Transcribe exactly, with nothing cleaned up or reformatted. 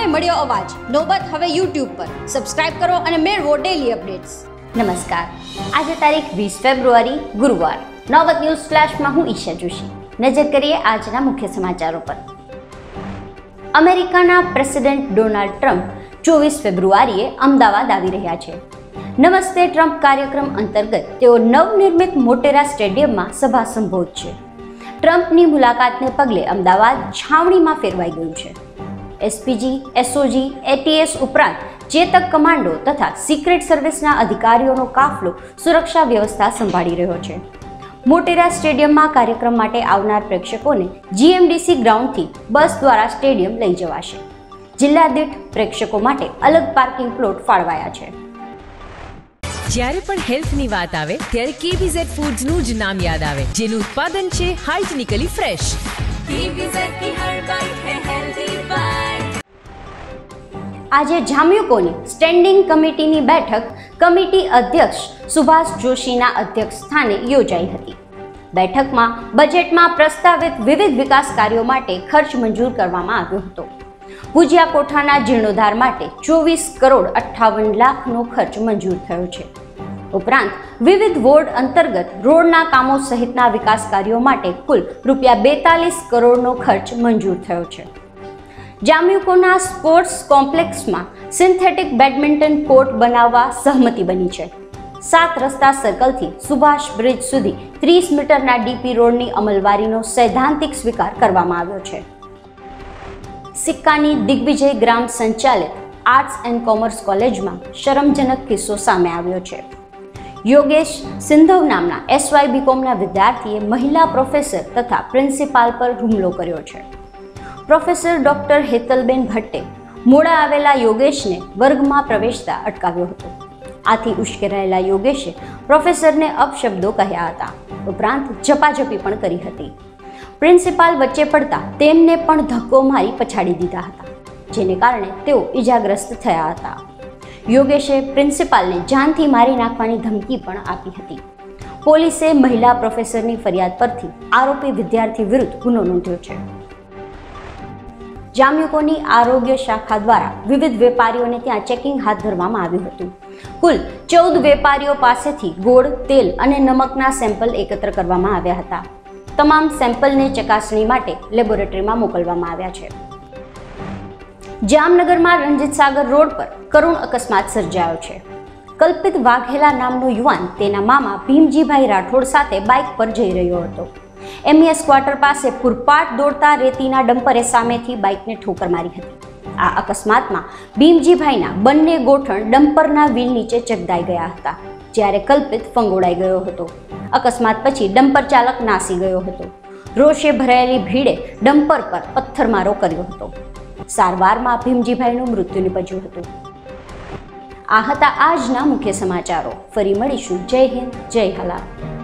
સમય મળ્યો અવાજ. નોબત હવે યુટ્યુબ પર. સબસ્ક્રાઇબ કરો અને મેળવો ડેલી અપડેટ્સ. નમસ્કાર. આજે તારીખ વીસ ફેબ્રુઆરી ગુરુવાર. નોબત ન્યૂઝ ફ્લેશમાં હું ઈશા જોશી. નજર કરીએ આજના મુખ્ય સમાચારો પર. અમેરિકાના પ્રેસિડેન્ટ ડોનાલ્ડ ટ્રમ્પ ચોવીસ ફેબ્રુઆરીએ અમદાવાદ આવી રહ્યા છે. નમસ્તે ટ્રમ્પ કાર્યક્રમ અંતર્ગત તેઓ નવનિર્મિત મોટેરા સ્ટેડિયમમાં સભા સંબોધશે. ટ્રમ્પની મુલાકાતને પગલે અમદાવાદ છાવણીમાં ફેરવાઈ ગયું છે. એસપીજી, એસઓજી, એટીએસ ઉપરાંત ચેતક કમાન્ડો તથા સિક્રેટ સર્વિસના અધિકારીઓનો કાફલો સુરક્ષા વ્યવસ્થા સંભાળી રહ્યો છે. મોટેરા સ્ટેડિયમમાં કાર્યક્રમ માટે આવનાર પ્રેક્ષકોને જીએમડીસી ગ્રાઉન્ડથી બસ દ્વારા સ્ટેડિયમ લઈ જવાશે. જિલ્લા દીઠ પ્રેક્ષકો માટે અલગ પાર્કિંગ પ્લોટ ફાળવાયા છે. જ્યારે પણ હેલ્થની વાત આવે ત્યારે કેબીઝેડ ફૂડ્સનું જ નામ યાદ આવે, જેનું ઉત્પાદન છે હાઇજેનિકલી ફ્રેશ. કેબીઝેડ કી હર બાઇટ હે હેલ્ધી બાઇટ. આજે જામ્યુકોની સ્ટેન્ડિંગ કમિટીની બેઠક કમિટી અધ્યક્ષ સુભાષ જોશીના અધ્યક્ષ સ્થાને યોજાઈ હતી. બેઠકમાં બજેટમાં પ્રસ્તાવિત વિવિધ વિકાસ કાર્યો માટે ખર્ચ મંજૂર કરવામાં આવ્યો હતો. ભુજિયા કોઠાના જીર્ણોદ્ધાર માટે ચોવીસ કરોડ અઠ્ઠાવન લાખનો ખર્ચ મંજૂર થયો છે. ઉપરાંત વિવિધ વોર્ડ અંતર્ગત રોડના કામો સહિતના વિકાસ કાર્યો માટે કુલ રૂપિયા બેતાલીસ કરોડનો ખર્ચ મંજૂર થયો છે. જામ્યુકોના સ્પોર્ટ્સ કોમ્પ્લેક્સમાં સિન્થેટિક બેડમિન્ટન કોર્ટ બનાવવા સહમતિ બની છે. સાત રસ્તા સર્કલથી સુભાષ બ્રિજ સુધી ત્રીસ મીટરના ડીપી રોડની અમલવારીનો સૈદ્ધાંતિક સ્વીકાર કરવામાં આવ્યો છે. સિક્કાની દિગ્વિજય ગ્રામ સંચાલિત આર્ટ્સ એન્ડ કોમર્સ કોલેજમાં શરમજનક કિસ્સો સામે આવ્યો છે. યોગેશ સિંધવ નામના એસવાય બીકોમના વિદ્યાર્થીએ મહિલા પ્રોફેસર તથા પ્રિન્સિપાલ પર હુમલો કર્યો છે. પ્રોફેસર ડોક્ટર હેતલબેન ભટ્ટે મોડા આવેલા યોગેશને વર્ગમાં પ્રવેશતા અટકાવ્યો હતો. આથી ઉશ્કેરાયેલા યોગેશે પ્રોફેસરને અપશબ્દો કહ્યા હતા. ઉપરાંત ઝપાઝપી પણ કરી હતી. પ્રિન્સિપાલ વચ્ચે પડતા તેમને પણ ધક્કો મારી પછાડી દીધા હતા, જેને કારણે તેઓ ઈજાગ્રસ્ત થયા હતા. યોગેશે પ્રિન્સિપાલને જાનથી મારી નાખવાની ધમકી પણ આપી હતી. પોલીસે મહિલા પ્રોફેસરની ફરિયાદ પરથી આરોપી વિદ્યાર્થી વિરુદ્ધ ગુનો નોંધ્યો છે. જામ્યુકોની આરોગ્ય શાખા દ્વારા વિવિધ વેપારીઓને ત્યાં ચેકિંગ હાથ ધરવામાં આવ્યું હતું. કુલ ચૌદ વેપારીઓ પાસેથી ગોળ, તેલ અને નમકના સેમ્પલ એકત્ર કરવામાં આવ્યા હતા. તમામ સેમ્પલને ચકાસણી માટે લેબોરેટરીમાં મોકલવામાં આવ્યા છે. જામનગરમાં રણજીત સાગર રોડ પર કરુણ અકસ્માત સર્જાયો છે. કલ્પિત વાઘેલા નામનો યુવાન તેના મામા ભીમજીભાઈ રાઠોડ સાથે બાઇક પર જઈ રહ્યો હતો. એમઈએસ ક્વાર્ટર પાસે પૂરપાટ દોડતા રેતીના ડમ્પરે સામેથી બાઇકને ઠોકર મારી હતી. આ અકસ્માતમાં ભીમજીભાઈના બંને ગોઠણ ડમ્પરના વ્હીલ નીચે ચગદાઈ ગયા હતા, જ્યારે કલ્પિત ફંગોળાઈ ગયો હતો. અકસ્માત પછી ડમ્પર ચાલક નાસી ગયો હતો. રોષે ભરાયેલી ભીડે ડમ્પર પર પથ્થરમારો કર્યો હતો. સારવારમાં ભીમજીભાઈનું મૃત્યુ નિપજ્યું હતું. આ હતા આજના મુખ્ય સમાચારો. ફરી મળીશું. જય હિન્દ, જય હલા.